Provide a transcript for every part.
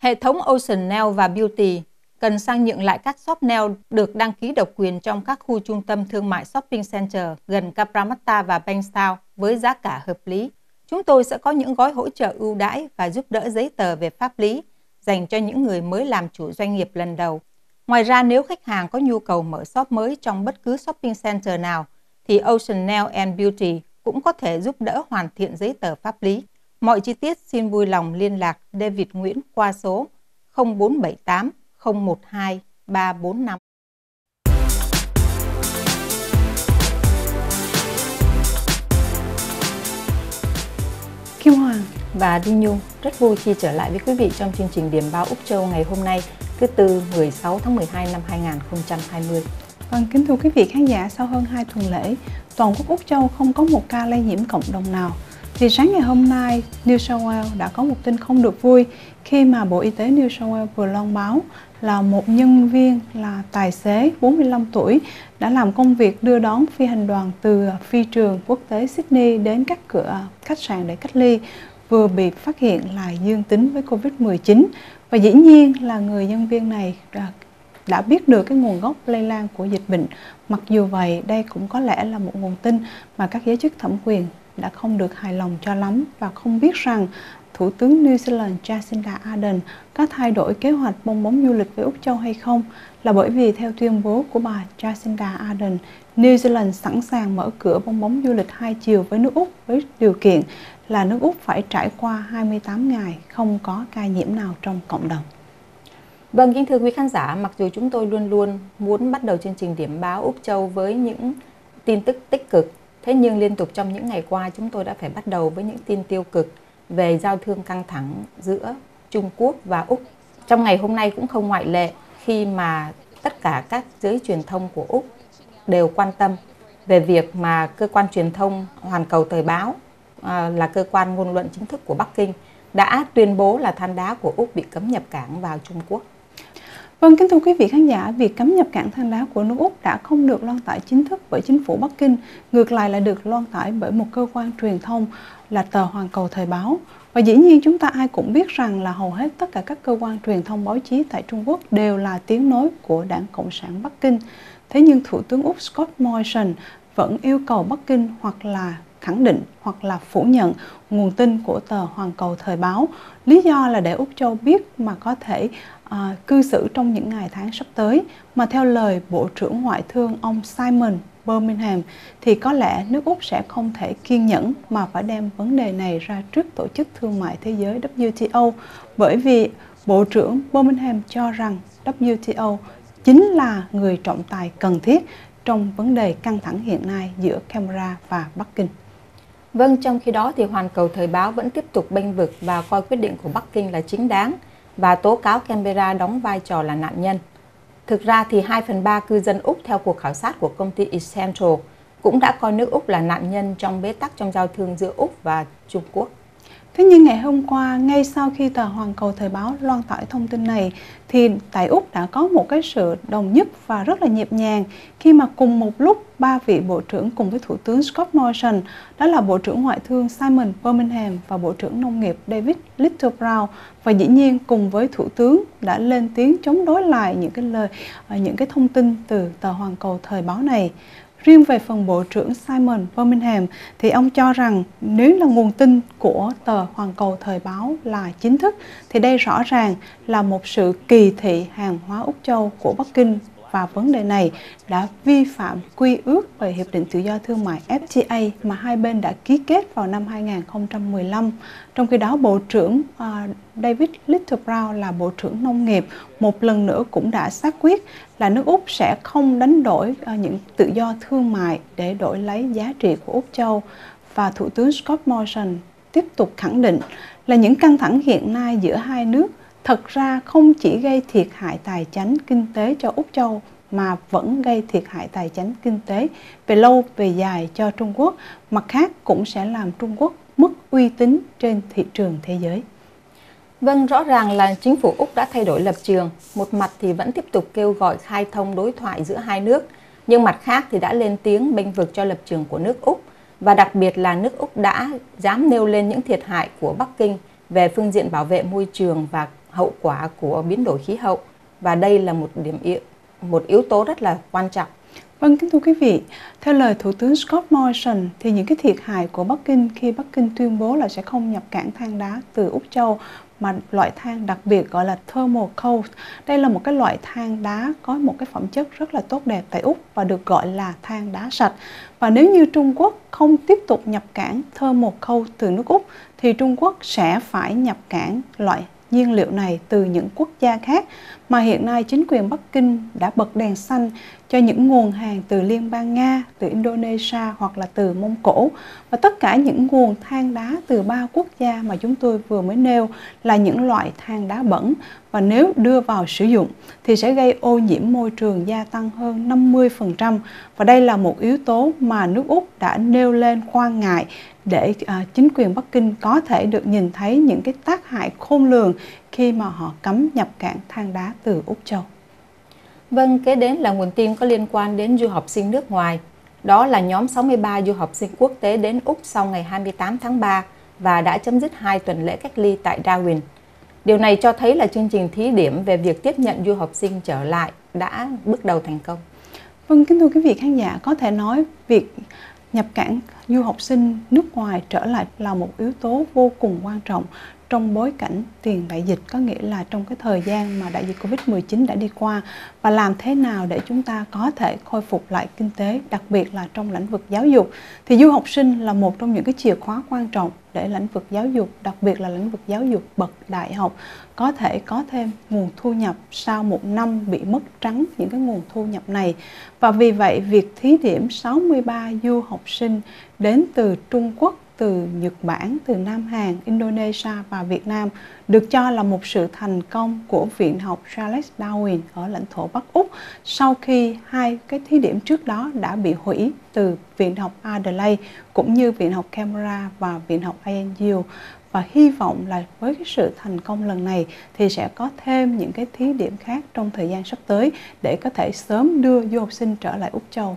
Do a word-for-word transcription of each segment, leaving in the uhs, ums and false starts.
Hệ thống Ocean Nail và Beauty cần sang nhượng lại các shop nail được đăng ký độc quyền trong các khu trung tâm thương mại shopping center gần Cabramatta và Bankstown với giá cả hợp lý. Chúng tôi sẽ có những gói hỗ trợ ưu đãi và giúp đỡ giấy tờ về pháp lý dành cho những người mới làm chủ doanh nghiệp lần đầu. Ngoài ra, nếu khách hàng có nhu cầu mở shop mới trong bất cứ shopping center nào, thì Ocean Nail and Beauty cũng có thể giúp đỡ hoàn thiện giấy tờ pháp lý. Mọi chi tiết xin vui lòng liên lạc David Nguyễn qua số không bốn bảy tám không một hai ba bốn năm. Kim Hoàng và Đinh Nhung rất vui khi trở lại với quý vị trong chương trình Điểm báo Úc Châu ngày hôm nay, thứ Tư mười sáu tháng mười hai năm hai nghìn không trăm hai mươi. Vâng, kính thưa quý vị khán giả, sau hơn hai tuần lễ, toàn quốc Úc Châu không có một ca lây nhiễm cộng đồng nào. Thì sáng ngày hôm nay, New South Wales đã có một tin không được vui khi mà Bộ Y tế New South Wales vừa loan báo là một nhân viên là tài xế bốn mươi lăm tuổi đã làm công việc đưa đón phi hành đoàn từ phi trường quốc tế Sydney đến các cửa khách sạn để cách ly vừa bị phát hiện là dương tính với Covid mười chín. Và dĩ nhiên là người nhân viên này đã biết được cái nguồn gốc lây lan của dịch bệnh. Mặc dù vậy, đây cũng có lẽ là một nguồn tin mà các giới chức thẩm quyền đã không được hài lòng cho lắm và không biết rằng Thủ tướng New Zealand Jacinda Ardern có thay đổi kế hoạch bong bóng du lịch với Úc Châu hay không, là bởi vì theo tuyên bố của bà Jacinda Ardern, New Zealand sẵn sàng mở cửa bong bóng du lịch hai chiều với nước Úc với điều kiện là nước Úc phải trải qua hai mươi tám ngày không có ca nhiễm nào trong cộng đồng. Vâng, kính thưa quý khán giả, mặc dù chúng tôi luôn luôn muốn bắt đầu chương trình Điểm báo Úc Châu với những tin tức tích cực, thế nhưng liên tục trong những ngày qua chúng tôi đã phải bắt đầu với những tin tiêu cực về giao thương căng thẳng giữa Trung Quốc và Úc. Trong ngày hôm nay cũng không ngoại lệ khi mà tất cả các giới truyền thông của Úc đều quan tâm về việc mà cơ quan truyền thông Hoàn Cầu Thời báo à, là cơ quan ngôn luận chính thức của Bắc Kinh đã tuyên bố là than đá của Úc bị cấm nhập cảng vào Trung Quốc. Vâng, kính thưa quý vị khán giả, việc cấm nhập cảng than đá của nước Úc đã không được loan tải chính thức bởi chính phủ Bắc Kinh, ngược lại là được loan tải bởi một cơ quan truyền thông là tờ Hoàn Cầu Thời báo. Và dĩ nhiên chúng ta ai cũng biết rằng là hầu hết tất cả các cơ quan truyền thông báo chí tại Trung Quốc đều là tiếng nói của Đảng Cộng sản Bắc Kinh. Thế nhưng Thủ tướng Úc Scott Morrison vẫn yêu cầu Bắc Kinh hoặc là khẳng định hoặc là phủ nhận nguồn tin của tờ Hoàn Cầu Thời báo. Lý do là để Úc Châu biết mà có thể à, cư xử trong những ngày tháng sắp tới. Mà theo lời Bộ trưởng Ngoại thương ông Simon Birmingham thì có lẽ nước Úc sẽ không thể kiên nhẫn mà phải đem vấn đề này ra trước Tổ chức Thương mại Thế giới W T O, bởi vì Bộ trưởng Birmingham cho rằng W T O chính là người trọng tài cần thiết trong vấn đề căng thẳng hiện nay giữa Canberra và Bắc Kinh. Vâng, trong khi đó thì Hoàn Cầu Thời báo vẫn tiếp tục bênh vực và coi quyết định của Bắc Kinh là chính đáng và tố cáo Canberra đóng vai trò là nạn nhân. Thực ra thì hai phần ba cư dân Úc theo cuộc khảo sát của công ty Essential cũng đã coi nước Úc là nạn nhân trong bế tắc trong giao thương giữa Úc và Trung Quốc. Thế nhưng ngày hôm qua, ngay sau khi tờ Hoàn Cầu Thời báo loan tải thông tin này, thì tại Úc đã có một cái sự đồng nhất và rất là nhịp nhàng khi mà cùng một lúc ba vị bộ trưởng cùng với Thủ tướng Scott Morrison, đó là Bộ trưởng Ngoại thương Simon Birmingham và Bộ trưởng Nông nghiệp David Littleproud, và dĩ nhiên cùng với Thủ tướng đã lên tiếng chống đối lại những cái lời, những cái thông tin từ tờ Hoàn Cầu Thời báo này. Riêng về phần Bộ trưởng Simon Birmingham thì ông cho rằng nếu là nguồn tin của tờ Hoàn Cầu Thời báo là chính thức thì đây rõ ràng là một sự kỳ thị hàng hóa Úc Châu của Bắc Kinh, và vấn đề này đã vi phạm quy ước về Hiệp định Tự do Thương mại F T A mà hai bên đã ký kết vào năm hai nghìn không trăm mười lăm. Trong khi đó, Bộ trưởng uh, David Littleproud là Bộ trưởng Nông nghiệp một lần nữa cũng đã xác quyết là nước Úc sẽ không đánh đổi uh, những tự do thương mại để đổi lấy giá trị của Úc Châu. Và Thủ tướng Scott Morrison tiếp tục khẳng định là những căng thẳng hiện nay giữa hai nước thật ra không chỉ gây thiệt hại tài chánh kinh tế cho Úc Châu mà vẫn gây thiệt hại tài chánh kinh tế về lâu về dài cho Trung Quốc, mặt khác cũng sẽ làm Trung Quốc mất uy tín trên thị trường thế giới. Vâng, rõ ràng là chính phủ Úc đã thay đổi lập trường. Một mặt thì vẫn tiếp tục kêu gọi khai thông đối thoại giữa hai nước, nhưng mặt khác thì đã lên tiếng bênh vực cho lập trường của nước Úc. Và đặc biệt là nước Úc đã dám nêu lên những thiệt hại của Bắc Kinh về phương diện bảo vệ môi trường và hậu quả của biến đổi khí hậu, và đây là một điểm yếu, một yếu tố rất là quan trọng. Vâng, kính thưa quý vị, theo lời Thủ tướng Scott Morrison thì những cái thiệt hại của Bắc Kinh khi Bắc Kinh tuyên bố là sẽ không nhập cảng than đá từ Úc Châu, mà loại than đặc biệt gọi là thermal coal. Đây là một cái loại than đá có một cái phẩm chất rất là tốt đẹp tại Úc và được gọi là than đá sạch. Và nếu như Trung Quốc không tiếp tục nhập cảng thermal coal từ nước Úc thì Trung Quốc sẽ phải nhập cảng loại nhiên liệu này từ những quốc gia khác, mà hiện nay chính quyền Bắc Kinh đã bật đèn xanh cho những nguồn hàng từ Liên bang Nga, từ Indonesia hoặc là từ Mông Cổ. Và tất cả những nguồn than đá từ ba quốc gia mà chúng tôi vừa mới nêu là những loại than đá bẩn, và nếu đưa vào sử dụng thì sẽ gây ô nhiễm môi trường gia tăng hơn năm mươi phần trăm. Và đây là một yếu tố mà nước Úc đã nêu lên quan ngại để à, chính quyền Bắc Kinh có thể được nhìn thấy những cái tác hại khôn lường khi mà họ cấm nhập cảng than đá từ Úc Châu. Vâng, kế đến là nguồn tin có liên quan đến du học sinh nước ngoài. Đó là nhóm sáu mươi ba du học sinh quốc tế đến Úc sau ngày hai mươi tám tháng ba và đã chấm dứt hai tuần lễ cách ly tại Darwin. Điều này cho thấy là chương trình thí điểm về việc tiếp nhận du học sinh trở lại đã bước đầu thành công. Vâng, kính thưa quý vị khán giả, có thể nói việc nhập cảng du học sinh nước ngoài trở lại là một yếu tố vô cùng quan trọng trong bối cảnh tiền đại dịch, có nghĩa là trong cái thời gian mà đại dịch Covid mười chín đã đi qua, và làm thế nào để chúng ta có thể khôi phục lại kinh tế, đặc biệt là trong lĩnh vực giáo dục. Thì du học sinh là một trong những cái chìa khóa quan trọng để lĩnh vực giáo dục, đặc biệt là lĩnh vực giáo dục bậc đại học, có thể có thêm nguồn thu nhập sau một năm bị mất trắng những cái nguồn thu nhập này. Và vì vậy, việc thí điểm sáu mươi ba du học sinh đến từ Trung Quốc, từ Nhật Bản, từ Nam Hàn, Indonesia và Việt Nam được cho là một sự thành công của Viện học Charles Darwin ở lãnh thổ Bắc Úc, sau khi hai cái thí điểm trước đó đã bị hủy từ Viện học Adelaide cũng như Viện học Canberra và Viện học a en u. Và hy vọng là với cái sự thành công lần này thì sẽ có thêm những cái thí điểm khác trong thời gian sắp tới để có thể sớm đưa du học sinh trở lại Úc Châu.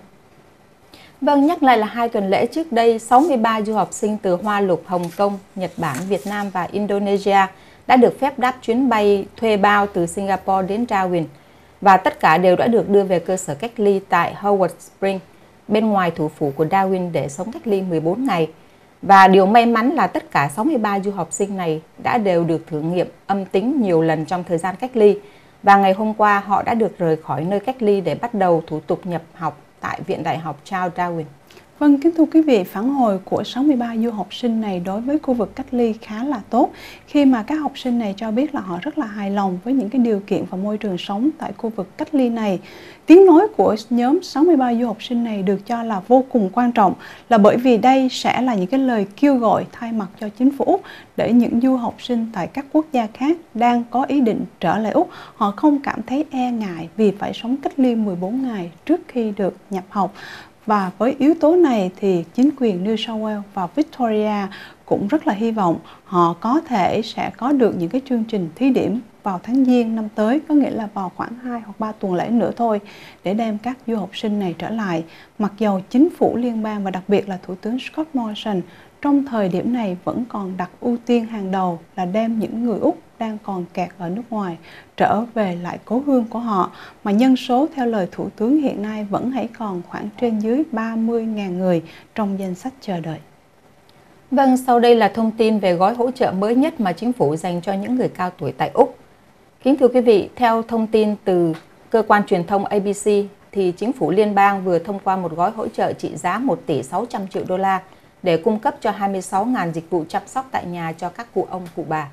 Vâng, nhắc lại là hai tuần lễ trước đây, sáu mươi ba du học sinh từ Hoa Lục, Hồng Kông, Nhật Bản, Việt Nam và Indonesia đã được phép đáp chuyến bay thuê bao từ Singapore đến Darwin, và tất cả đều đã được đưa về cơ sở cách ly tại Howard Springs, bên ngoài thủ phủ của Darwin để sống cách ly mười bốn ngày. Và điều may mắn là tất cả sáu mươi ba du học sinh này đã đều được thử nghiệm âm tính nhiều lần trong thời gian cách ly, và ngày hôm qua họ đã được rời khỏi nơi cách ly để bắt đầu thủ tục nhập học tại Viện Đại học Charles Darwin. Vâng, kính thưa quý vị, phản hồi của sáu mươi ba du học sinh này đối với khu vực cách ly khá là tốt, khi mà các học sinh này cho biết là họ rất là hài lòng với những cái điều kiện và môi trường sống tại khu vực cách ly này. Tiếng nói của nhóm sáu mươi ba du học sinh này được cho là vô cùng quan trọng, là bởi vì đây sẽ là những cái lời kêu gọi thay mặt cho chính phủ Úc để những du học sinh tại các quốc gia khác đang có ý định trở lại Úc, họ không cảm thấy e ngại vì phải sống cách ly mười bốn ngày trước khi được nhập học. Và với yếu tố này thì chính quyền New South Wales và Victoria cũng rất là hy vọng họ có thể sẽ có được những cái chương trình thí điểm vào tháng Giêng năm tới, có nghĩa là vào khoảng hai hoặc ba tuần lễ nữa thôi, để đem các du học sinh này trở lại. Mặc dầu chính phủ liên bang và đặc biệt là Thủ tướng Scott Morrison trong thời điểm này vẫn còn đặt ưu tiên hàng đầu là đem những người Úc đang còn kẹt ở nước ngoài trở về lại cố hương của họ, mà nhân số theo lời Thủ tướng hiện nay vẫn hãy còn khoảng trên dưới ba mươi nghìn người trong danh sách chờ đợi. Vâng, sau đây là thông tin về gói hỗ trợ mới nhất mà chính phủ dành cho những người cao tuổi tại Úc. Kính thưa quý vị, theo thông tin từ cơ quan truyền thông A B C, thì chính phủ liên bang vừa thông qua một gói hỗ trợ trị giá một tỷ sáu trăm triệu đô la để cung cấp cho hai mươi sáu nghìn dịch vụ chăm sóc tại nhà cho các cụ ông, cụ bà.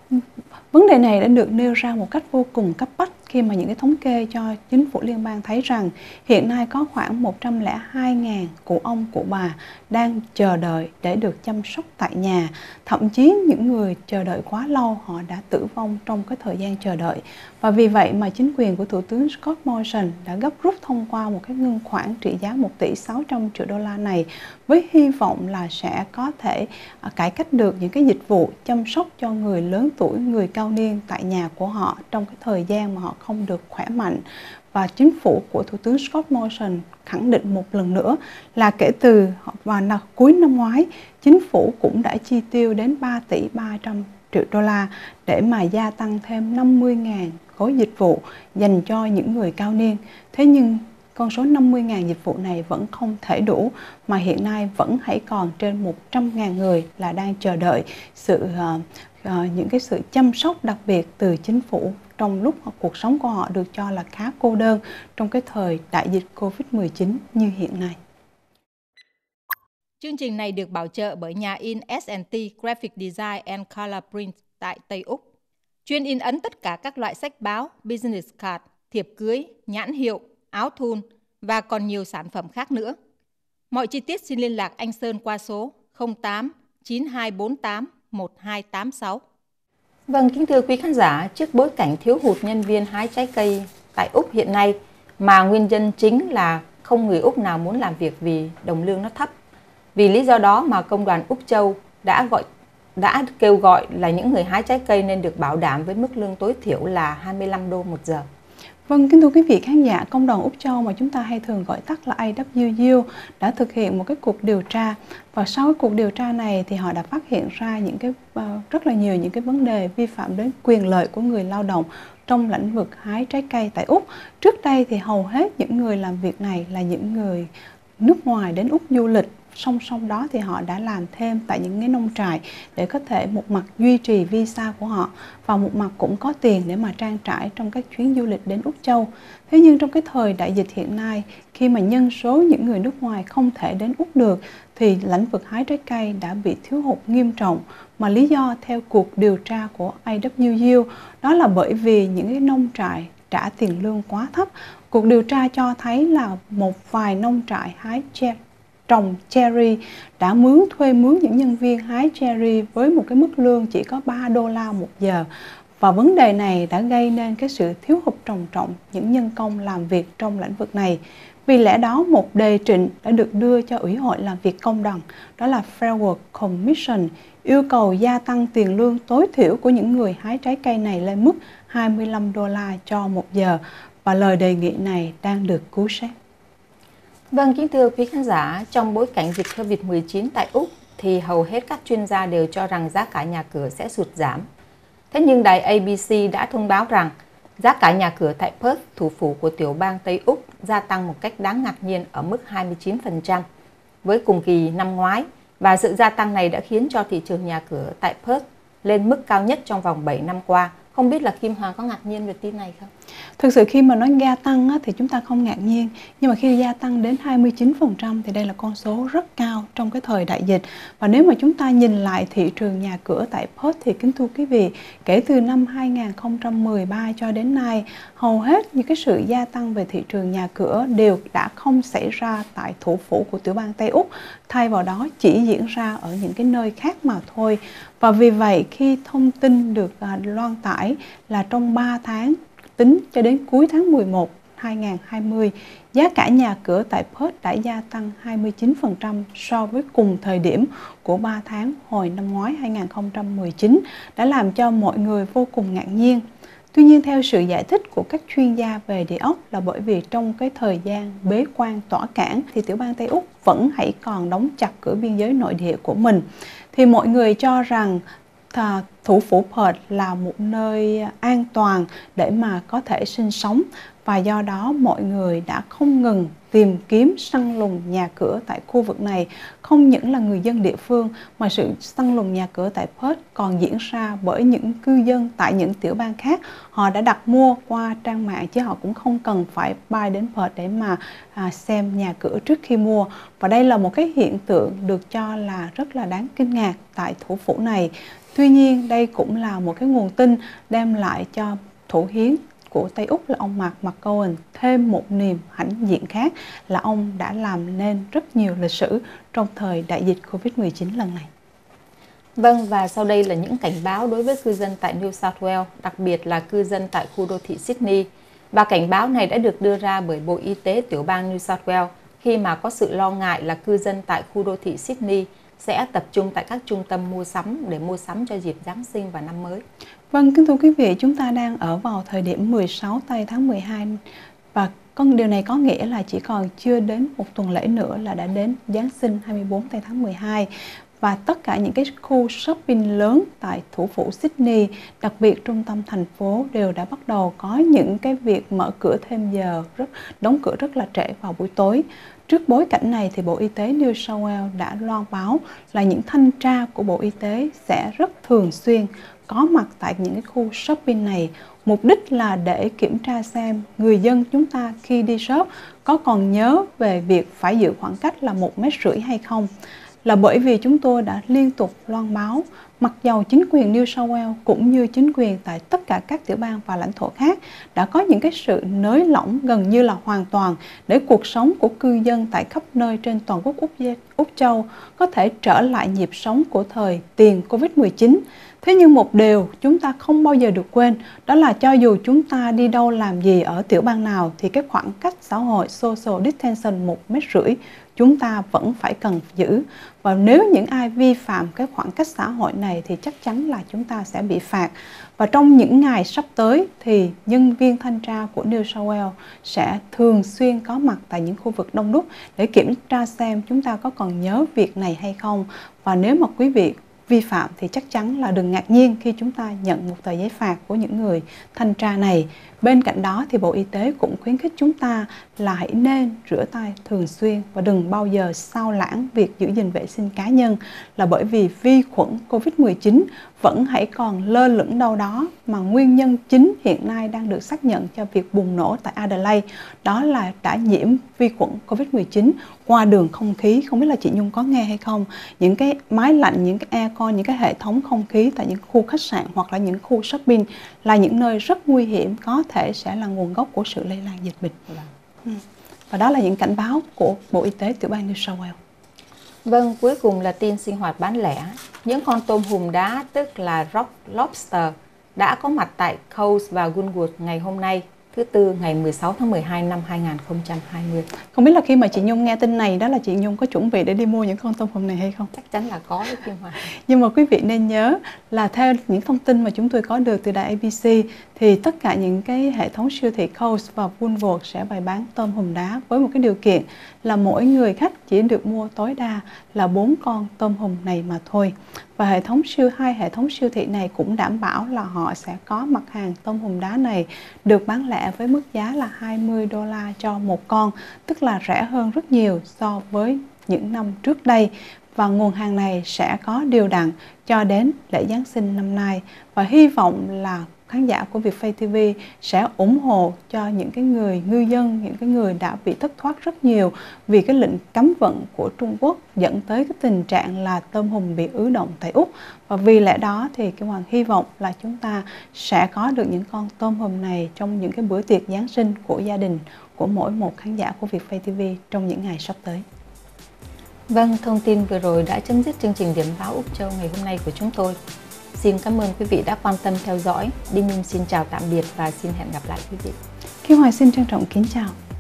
Vấn đề này đã được nêu ra một cách vô cùng cấp bách khi mà những cái thống kê cho chính phủ liên bang thấy rằng hiện nay có khoảng một trăm lẻ hai nghìn cụ ông, cụ bà đang chờ đợi để được chăm sóc tại nhà. Thậm chí những người chờ đợi quá lâu họ đã tử vong trong cái thời gian chờ đợi. Và vì vậy mà chính quyền của Thủ tướng Scott Morrison đã gấp rút thông qua một cái ngân khoản trị giá một tỷ sáu trăm triệu đô la này, với hy vọng là sẽ có thể cải cách được những cái dịch vụ chăm sóc cho người lớn tuổi, người cao niên tại nhà của họ trong cái thời gian mà họ không được khỏe mạnh. Và chính phủ của Thủ tướng Scott Morrison khẳng định một lần nữa là kể từ vào cuối năm ngoái, chính phủ cũng đã chi tiêu đến ba tỷ ba trăm triệu đô la để mà gia tăng thêm năm mươi nghìn gói dịch vụ dành cho những người cao niên. Thế nhưng con số năm mươi nghìn dịch vụ này vẫn không thể đủ, mà hiện nay vẫn hãy còn trên một trăm nghìn người là đang chờ đợi sự uh, uh, những cái sự chăm sóc đặc biệt từ chính phủ trong lúc cuộc sống của họ được cho là khá cô đơn trong cái thời đại dịch Covid mười chín như hiện nay. Chương trình này được bảo trợ bởi nhà in ét and tê Graphic Design and Color Print tại Tây Úc, chuyên in ấn tất cả các loại sách báo, business card, thiệp cưới, nhãn hiệu, áo thun và còn nhiều sản phẩm khác nữa. Mọi chi tiết xin liên lạc anh Sơn qua số không tám chín hai bốn tám một hai tám sáu. Vâng, kính thưa quý khán giả, trước bối cảnh thiếu hụt nhân viên hái trái cây tại Úc hiện nay, mà nguyên nhân chính là không người Úc nào muốn làm việc vì đồng lương nó thấp. Vì lý do đó mà Công đoàn Úc Châu đã gọi đã kêu gọi là những người hái trái cây nên được bảo đảm với mức lương tối thiểu là hai mươi lăm đô một giờ. Vâng, kính thưa quý vị khán giả, Công đoàn Úc Châu mà chúng ta hay thường gọi tắt là A W U đã thực hiện một cái cuộc điều tra, và sau cái cuộc điều tra này thì họ đã phát hiện ra những cái uh, rất là nhiều những cái vấn đề vi phạm đến quyền lợi của người lao động trong lĩnh vực hái trái cây tại Úc. Trước đây thì hầu hết những người làm việc này là những người nước ngoài đến Úc du lịch. Song song đó thì họ đã làm thêm tại những cái nông trại để có thể một mặt duy trì visa của họ và một mặt cũng có tiền để mà trang trải trong các chuyến du lịch đến Úc Châu. Thế nhưng trong cái thời đại dịch hiện nay, khi mà nhân số những người nước ngoài không thể đến Úc được thì lĩnh vực hái trái cây đã bị thiếu hụt nghiêm trọng. Mà lý do theo cuộc điều tra của A W U đó là bởi vì những cái nông trại trả tiền lương quá thấp. Cuộc điều tra cho thấy là một vài nông trại hái cherry trồng cherry đã mướn thuê mướn những nhân viên hái cherry với một cái mức lương chỉ có ba đô la một giờ. Và vấn đề này đã gây nên cái sự thiếu hụt trầm trọng những nhân công làm việc trong lĩnh vực này. Vì lẽ đó, một đề trình đã được đưa cho Ủy hội làm việc công đoàn, đó là Fair Work Commission, yêu cầu gia tăng tiền lương tối thiểu của những người hái trái cây này lên mức hai mươi lăm đô la cho một giờ. Và lời đề nghị này đang được cứu xét. Vâng, kính thưa quý khán giả, trong bối cảnh dịch Covid mười chín tại Úc thì hầu hết các chuyên gia đều cho rằng giá cả nhà cửa sẽ sụt giảm. Thế nhưng đài A B C đã thông báo rằng giá cả nhà cửa tại Perth, thủ phủ của tiểu bang Tây Úc, gia tăng một cách đáng ngạc nhiên ở mức hai mươi chín phần trăm với cùng kỳ năm ngoái. Và sự gia tăng này đã khiến cho thị trường nhà cửa tại Perth lên mức cao nhất trong vòng bảy năm qua. Không biết là Kim Hoàng có ngạc nhiên về tin này không? Thực sự khi mà nói gia tăng á, thì chúng ta không ngạc nhiên. Nhưng mà khi gia tăng đến hai mươi chín phần trăm thì đây là con số rất cao trong cái thời đại dịch. Và nếu mà chúng ta nhìn lại thị trường nhà cửa tại Perth thì kính thưa quý vị, kể từ năm hai nghìn không trăm mười ba cho đến nay, hầu hết những cái sự gia tăng về thị trường nhà cửa đều đã không xảy ra tại thủ phủ của tiểu bang Tây Úc. Thay vào đó chỉ diễn ra ở những cái nơi khác mà thôi. Và vì vậy khi thông tin được uh, loan tải là trong ba tháng tính cho đến cuối tháng mười một năm hai nghìn không trăm hai mươi, giá cả nhà cửa tại Perth đã gia tăng hai mươi chín phần trăm so với cùng thời điểm của ba tháng hồi năm ngoái hai nghìn không trăm mười chín, đã làm cho mọi người vô cùng ngạc nhiên. Tuy nhiên, theo sự giải thích của các chuyên gia về địa ốc là bởi vì trong cái thời gian bế quan tỏa cảng thì tiểu bang Tây Úc vẫn hãy còn đóng chặt cửa biên giới nội địa của mình. Thì mọi người cho rằng thủ phủ Perth là một nơi an toàn để mà có thể sinh sống, và do đó mọi người đã không ngừng tìm kiếm săn lùng nhà cửa tại khu vực này. Không những là người dân địa phương mà sự săn lùng nhà cửa tại Perth còn diễn ra bởi những cư dân tại những tiểu bang khác. Họ đã đặt mua qua trang mạng chứ họ cũng không cần phải bay đến Perth để mà à, xem nhà cửa trước khi mua. Và đây là một cái hiện tượng được cho là rất là đáng kinh ngạc tại thủ phủ này. Tuy nhiên, đây cũng là một cái nguồn tin đem lại cho thủ hiến của Tây Úc là ông Mark McGowan thêm một niềm hãnh diện khác là ông đã làm nên rất nhiều lịch sử trong thời đại dịch Covid mười chín lần này. Vâng, và sau đây là những cảnh báo đối với cư dân tại New South Wales, đặc biệt là cư dân tại khu đô thị Sydney. Và cảnh báo này đã được đưa ra bởi Bộ Y tế tiểu bang New South Wales khi mà có sự lo ngại là cư dân tại khu đô thị Sydney sẽ tập trung tại các trung tâm mua sắm để mua sắm cho dịp Giáng sinh và năm mới. Vâng, kính thưa quý vị, chúng ta đang ở vào thời điểm mười sáu tây tháng mười hai và con điều này có nghĩa là chỉ còn chưa đến một tuần lễ nữa là đã đến Giáng sinh hai mươi bốn tây tháng mười hai. và tất cả những cái khu shopping lớn tại thủ phủ Sydney, đặc biệt trung tâm thành phố, đều đã bắt đầu có những cái việc mở cửa thêm giờ, rất đóng cửa rất là trễ vào buổi tối. Trước bối cảnh này thì Bộ Y tế New South Wales đã loan báo là những thanh tra của Bộ Y tế sẽ rất thường xuyên có mặt tại những cái khu shopping này. Mục đích là để kiểm tra xem người dân chúng ta khi đi shop có còn nhớ về việc phải giữ khoảng cách là một mét rưỡi hay không. Là bởi vì chúng tôi đã liên tục loan báo, mặc dầu chính quyền New South Wales cũng như chính quyền tại tất cả các tiểu bang và lãnh thổ khác đã có những cái sự nới lỏng gần như là hoàn toàn để cuộc sống của cư dân tại khắp nơi trên toàn quốc Úc, Úc Châu có thể trở lại nhịp sống của thời tiền Covid mười chín. Thế nhưng một điều chúng ta không bao giờ được quên, đó là cho dù chúng ta đi đâu làm gì ở tiểu bang nào thì cái khoảng cách xã hội social distancing một mét rưỡi chúng ta vẫn phải cần giữ. Và nếu những ai vi phạm cái khoảng cách xã hội này thì chắc chắn là chúng ta sẽ bị phạt. Và trong những ngày sắp tới thì nhân viên thanh tra của New South Wales sẽ thường xuyên có mặt tại những khu vực đông đúc để kiểm tra xem chúng ta có còn nhớ việc này hay không. Và nếu mà quý vị vi phạm thì chắc chắn là đừng ngạc nhiên khi chúng ta nhận một tờ giấy phạt của những người thanh tra này. Bên cạnh đó thì Bộ Y tế cũng khuyến khích chúng ta là hãy nên rửa tay thường xuyên và đừng bao giờ sao lãng việc giữ gìn vệ sinh cá nhân, là bởi vì vi khuẩn Covid mười chín vẫn hãy còn lơ lửng đâu đó, mà nguyên nhân chính hiện nay đang được xác nhận cho việc bùng nổ tại Adelaide đó là đã nhiễm vi khuẩn Covid mười chín qua đường không khí. Không biết là chị Nhung có nghe hay không, những cái máy lạnh, những cái aircon, những cái hệ thống không khí tại những khu khách sạn hoặc là những khu shopping là những nơi rất nguy hiểm, có thể sẽ là nguồn gốc của sự lây lan dịch bệnh. Ừ. Và đó là những cảnh báo của Bộ Y tế tiểu bang New South Wales. Vâng, cuối cùng là tin sinh hoạt bán lẻ. Những con tôm hùm đá, tức là rock lobster, đã có mặt tại Coles và Goodwood ngày hôm nay, thứ Tư ngày mười sáu tháng mười hai năm hai nghìn không trăm hai mươi. Không biết là khi mà chị Nhung nghe tin này, đó là chị Nhung có chuẩn bị để đi mua những con tôm hùm này hay không? Chắc chắn là có đấy Kim Hoa. Nhưng mà quý vị nên nhớ là theo những thông tin mà chúng tôi có được từ đài A B C thì tất cả những cái hệ thống siêu thị Coles và Woolworths sẽ bày bán tôm hùm đá với một cái điều kiện là mỗi người khách chỉ được mua tối đa là bốn con tôm hùm này mà thôi. Và hệ thống siêu hai hệ thống siêu thị này cũng đảm bảo là họ sẽ có mặt hàng tôm hùm đá này được bán lẻ với mức giá là hai mươi đô la cho một con, tức là rẻ hơn rất nhiều so với những năm trước đây. Và nguồn hàng này sẽ có đều đặn cho đến lễ Giáng sinh năm nay. Và hy vọng là khán giả của Vietfay ti vi sẽ ủng hộ cho những cái người ngư dân, những cái người đã bị thất thoát rất nhiều vì cái lệnh cấm vận của Trung Quốc dẫn tới cái tình trạng là tôm hùm bị ứ động tại Úc. Và vì lẽ đó thì Kim Hoàng hy vọng là chúng ta sẽ có được những con tôm hùm này trong những cái bữa tiệc Giáng sinh của gia đình, của mỗi một khán giả của Vietfay ti vi trong những ngày sắp tới. Vâng, thông tin vừa rồi đã chấm dứt chương trình Điểm báo Úc Châu ngày hôm nay của chúng tôi. Xin cảm ơn quý vị đã quan tâm theo dõi. Đinh Nhung xin chào tạm biệt và xin hẹn gặp lại quý vị. Kim Hoàng xin trân trọng kính chào.